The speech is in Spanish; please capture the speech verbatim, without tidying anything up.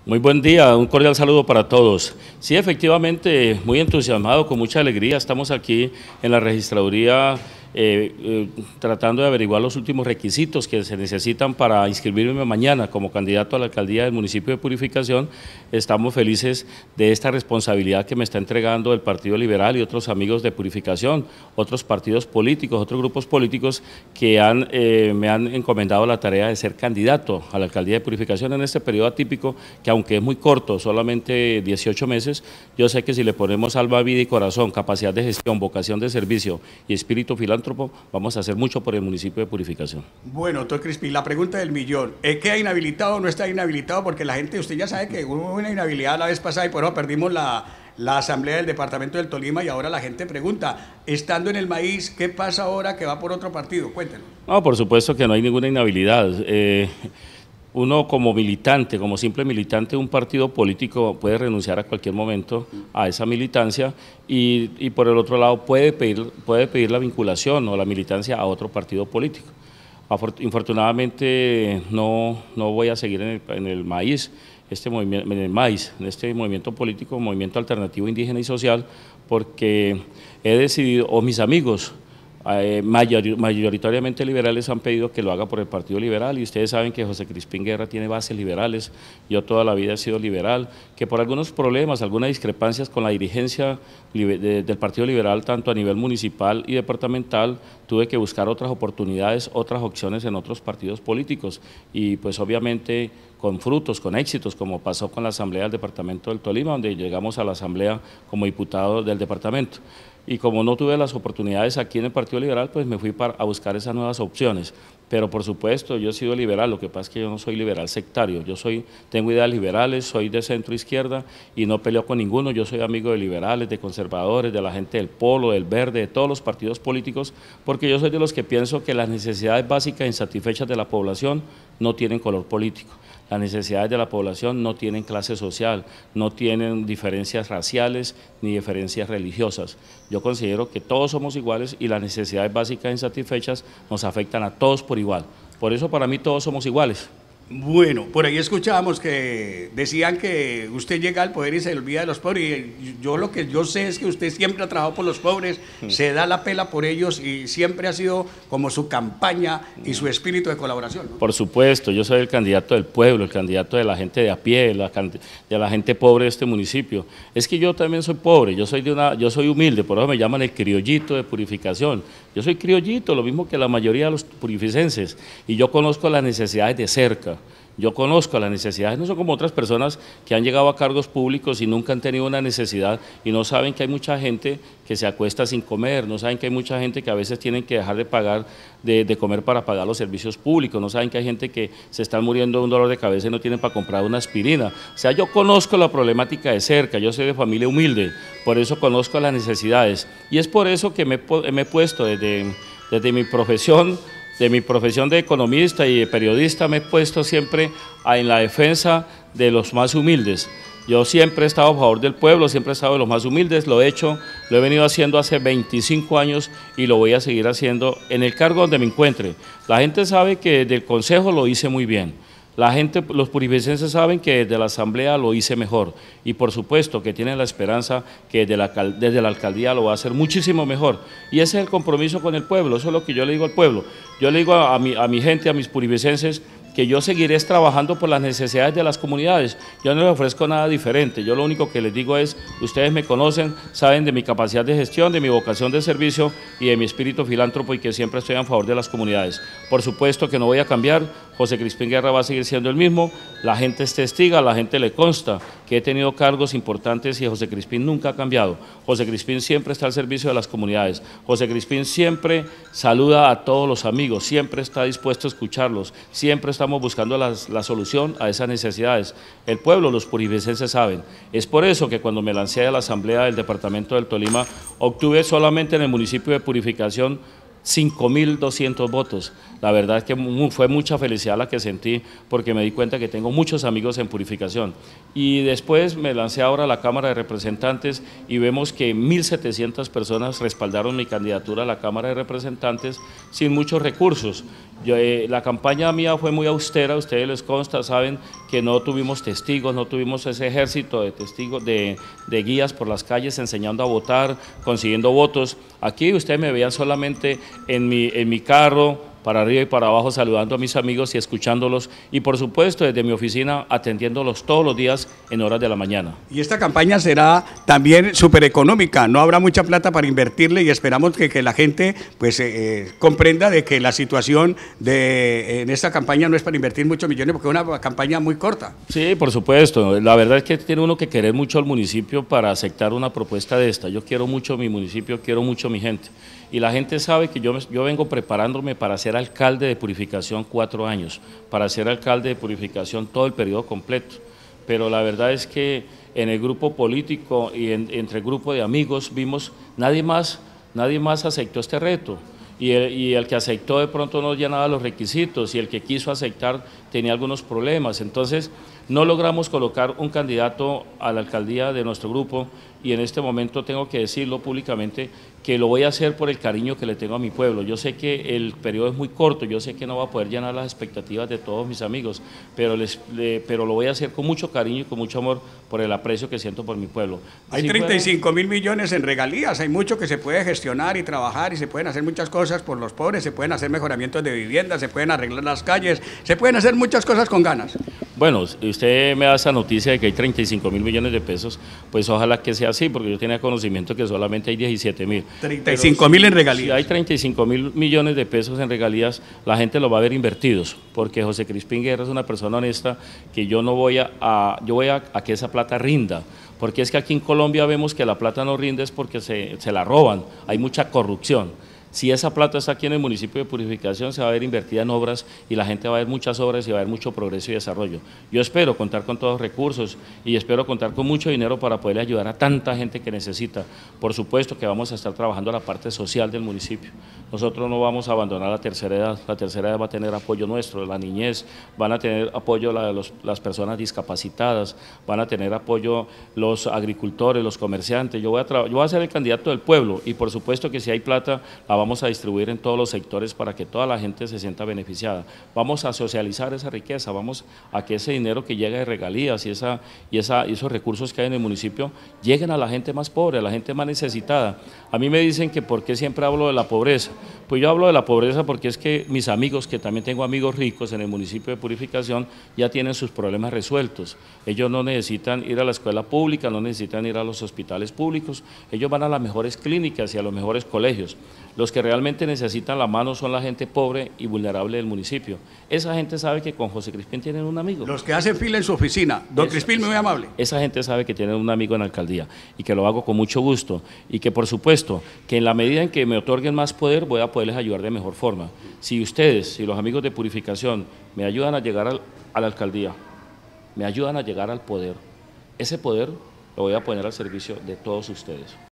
Muy buen día, un cordial saludo para todos. Sí, efectivamente, muy entusiasmado, con mucha alegría, estamos aquí en la registraduría eh, eh, tratando de averiguar los últimos requisitos que se necesitan para inscribirme mañana como candidato a la alcaldía del municipio de Purificación. Estamos felices de esta responsabilidad que me está entregando el Partido Liberal y otros amigos de Purificación, otros partidos políticos, otros grupos políticos que han, eh, me han encomendado la tarea de ser candidato a la alcaldía de Purificación en este periodo atípico, que aunque es muy corto, solamente dieciocho meses, yo sé que si le ponemos alma, vida y corazón, capacidad de gestión, vocación de servicio y espíritu filántropo, vamos a hacer mucho por el municipio de Purificación. Bueno, doctor Crispín, la pregunta del millón, ¿queda inhabilitado o no está inhabilitado? Porque la gente, usted ya sabe que hubo una inhabilidad la vez pasada y por eso perdimos la, la asamblea del departamento del Tolima, y ahora la gente pregunta, estando en el maíz, ¿qué pasa ahora que va por otro partido? Cuéntenos. No, por supuesto que no hay ninguna inhabilidad. Eh, Uno como militante, como simple militante de un partido político puede renunciar a cualquier momento a esa militancia y, y por el otro lado puede pedir, puede pedir la vinculación o la militancia a otro partido político. Infortunadamente no, no voy a seguir en el, en el maíz, este movimiento, en el maíz, en este movimiento político, movimiento alternativo indígena y social, porque he decidido, o mis amigos, Eh, mayor, mayoritariamente liberales han pedido que lo haga por el Partido Liberal, y ustedes saben que José Crispín Guerra tiene bases liberales, yo toda la vida he sido liberal, que por algunos problemas, algunas discrepancias con la dirigencia de, de, del Partido Liberal, tanto a nivel municipal y departamental, tuve que buscar otras oportunidades, otras opciones en otros partidos políticos, y pues obviamente con frutos, con éxitos, como pasó con la Asamblea del Departamento del Tolima, donde llegamos a la Asamblea como diputado del departamento. Y como no tuve las oportunidades aquí en el Partido Liberal, pues me fui para, a buscar esas nuevas opciones. Pero por supuesto, yo he sido liberal, lo que pasa es que yo no soy liberal sectario, yo soy, tengo ideas liberales, soy de centro izquierda y no peleo con ninguno, yo soy amigo de liberales, de conservadores, de la gente del Polo, del Verde, de todos los partidos políticos, porque yo soy de los que pienso que las necesidades básicas e insatisfechas de la población no tienen color político. Las necesidades de la población no tienen clase social, no tienen diferencias raciales ni diferencias religiosas. Yo considero que todos somos iguales y las necesidades básicas insatisfechas nos afectan a todos por igual. Por eso para mí todos somos iguales. Bueno, por ahí escuchábamos que decían que usted llega al poder y se olvida de los pobres, y yo lo que yo sé es que usted siempre ha trabajado por los pobres, sí. Se da la pela por ellos y siempre ha sido como su campaña y su espíritu de colaboración, ¿no? Por supuesto, yo soy el candidato del pueblo, el candidato de la gente de a pie, la, de la gente pobre de este municipio. Es que yo también soy pobre, yo soy, de una, yo soy humilde, por eso me llaman el criollito de Purificación. Yo soy criollito, lo mismo que la mayoría de los purificenses, y yo conozco las necesidades de cerca. Yo conozco las necesidades, no son como otras personas que han llegado a cargos públicos y nunca han tenido una necesidad y no saben que hay mucha gente que se acuesta sin comer, no saben que hay mucha gente que a veces tienen que dejar de pagar, de, de comer para pagar los servicios públicos, no saben que hay gente que se está muriendo de un dolor de cabeza y no tienen para comprar una aspirina. O sea, yo conozco la problemática de cerca, yo soy de familia humilde, por eso conozco las necesidades y es por eso que me, me he puesto desde, desde mi profesión, de mi profesión de economista y de periodista, me he puesto siempre en la defensa de los más humildes. Yo siempre he estado a favor del pueblo, siempre he estado de los más humildes, lo he hecho, lo he venido haciendo hace veinticinco años y lo voy a seguir haciendo en el cargo donde me encuentre. La gente sabe que del consejo lo hice muy bien. La gente, los purificenses saben que desde la asamblea lo hice mejor y por supuesto que tienen la esperanza que desde la, desde la alcaldía lo va a hacer muchísimo mejor, y ese es el compromiso con el pueblo, eso es lo que yo le digo al pueblo. Yo le digo a, a, mi, a mi gente, a mis purificenses, que yo seguiré trabajando por las necesidades de las comunidades, yo no les ofrezco nada diferente, yo lo único que les digo es, ustedes me conocen, saben de mi capacidad de gestión, de mi vocación de servicio y de mi espíritu filántropo, y que siempre estoy a favor de las comunidades. Por supuesto que no voy a cambiar, José Crispín Guerra va a seguir siendo el mismo, la gente es testiga, a la gente le consta que he tenido cargos importantes y José Crispín nunca ha cambiado. José Crispín siempre está al servicio de las comunidades, José Crispín siempre saluda a todos los amigos, siempre está dispuesto a escucharlos, siempre está estamos buscando la, la solución a esas necesidades. El pueblo, los purificenses saben. Es por eso que cuando me lancé a la asamblea del departamento del Tolima, obtuve solamente en el municipio de Purificación cinco mil doscientos votos. La verdad es que fue mucha felicidad la que sentí, porque me di cuenta que tengo muchos amigos en Purificación. Y después me lancé ahora a la Cámara de Representantes y vemos que mil setecientas personas respaldaron mi candidatura a la Cámara de Representantes sin muchos recursos. Yo, eh, la campaña mía fue muy austera, ustedes les consta, saben que no tuvimos testigos, no tuvimos ese ejército de testigos, de, de guías por las calles enseñando a votar, consiguiendo votos. Aquí ustedes me veían solamente en mi, en mi carro, para arriba y para abajo, saludando a mis amigos y escuchándolos, y por supuesto desde mi oficina atendiéndolos todos los días en horas de la mañana. Y esta campaña será también súper económica, no habrá mucha plata para invertirle y esperamos que, que la gente pues eh, comprenda de que la situación de, en esta campaña no es para invertir muchos millones porque es una campaña muy corta. Sí, por supuesto, la verdad es que tiene uno que querer mucho al municipio para aceptar una propuesta de esta. Yo quiero mucho mi municipio, quiero mucho mi gente, y la gente sabe que yo, yo vengo preparándome para ser alcalde de Purificación cuatro años, para ser alcalde de Purificación todo el periodo completo, pero la verdad es que en el grupo político y en, entre el grupo de amigos vimos, nadie más, nadie más aceptó este reto, y el, y el que aceptó de pronto no llenaba los requisitos, y el que quiso aceptar tenía algunos problemas, entonces no logramos colocar un candidato a la alcaldía de nuestro grupo, y en este momento tengo que decirlo públicamente que lo voy a hacer por el cariño que le tengo a mi pueblo. Yo sé que el periodo es muy corto, yo sé que no va a poder llenar las expectativas de todos mis amigos, pero, les, le, pero lo voy a hacer con mucho cariño y con mucho amor por el aprecio que siento por mi pueblo. Hay si treinta y cinco mil millones en regalías, hay mucho que se puede gestionar y trabajar y se pueden hacer muchas cosas por los pobres, se pueden hacer mejoramientos de vivienda, se pueden arreglar las calles, se pueden hacer muchas cosas con ganas. Bueno, usted me da esa noticia de que hay treinta y cinco mil millones de pesos, pues ojalá que sea así, porque yo tenía conocimiento que solamente hay diecisiete mil. treinta y cinco mil en regalías. Si hay treinta y cinco mil millones de pesos en regalías, la gente lo va a ver invertidos, porque José Crispín Guerra es una persona honesta que yo no voy a, a yo voy a, a que esa plata rinda, porque es que aquí en Colombia vemos que la plata no rinde es porque se, se la roban, hay mucha corrupción. Si esa plata está aquí en el municipio de Purificación, se va a ver invertida en obras y la gente va a ver muchas obras y va a haber mucho progreso y desarrollo. Yo espero contar con todos los recursos y espero contar con mucho dinero para poder ayudar a tanta gente que necesita. Por supuesto que vamos a estar trabajando la parte social del municipio. Nosotros no vamos a abandonar la tercera edad, la tercera edad va a tener apoyo nuestro, la niñez, van a tener apoyo la, los, las personas discapacitadas, van a tener apoyo los agricultores, los comerciantes. Yo voy a, yo voy a ser el candidato del pueblo y por supuesto que si hay plata, la vamos a distribuir en todos los sectores para que toda la gente se sienta beneficiada. Vamos a socializar esa riqueza, vamos a que ese dinero que llega de regalías y, esa, y, esa, y esos recursos que hay en el municipio lleguen a la gente más pobre, a la gente más necesitada. A mí me dicen que por qué siempre hablo de la pobreza. Pues yo hablo de la pobreza porque es que mis amigos, que también tengo amigos ricos en el municipio de Purificación, ya tienen sus problemas resueltos. Ellos no necesitan ir a la escuela pública, no necesitan ir a los hospitales públicos, ellos van a las mejores clínicas y a los mejores colegios. Los que realmente necesitan la mano son la gente pobre y vulnerable del municipio. Esa gente sabe que con José Crispín tienen un amigo. Los que hacen fila en su oficina. Don esa, Crispín, muy amable. Esa gente sabe que tienen un amigo en la alcaldía y que lo hago con mucho gusto y que por supuesto que en la medida en que me otorguen más poder voy a poderles ayudar de mejor forma. Si ustedes, si los amigos de Purificación me ayudan a llegar al, a la alcaldía, me ayudan a llegar al poder, ese poder lo voy a poner al servicio de todos ustedes.